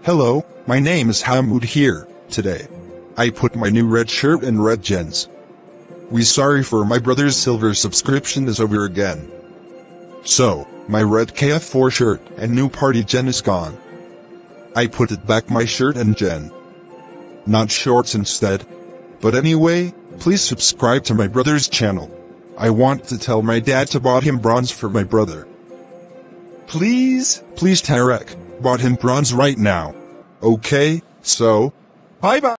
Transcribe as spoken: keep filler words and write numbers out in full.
Hello, my name is Hamood here, today. I put my new red shirt and red jeans. We sorry for my brother's silver subscription is over again. So, my red K F four shirt and new party gen is gone. I put it back my shirt and gen. Not shorts instead. But anyway, please subscribe to my brother's channel. I want to tell my dad to bought him bronze for my brother. Please, please Tarek, bought him bronze right now. Okay, so, bye bye.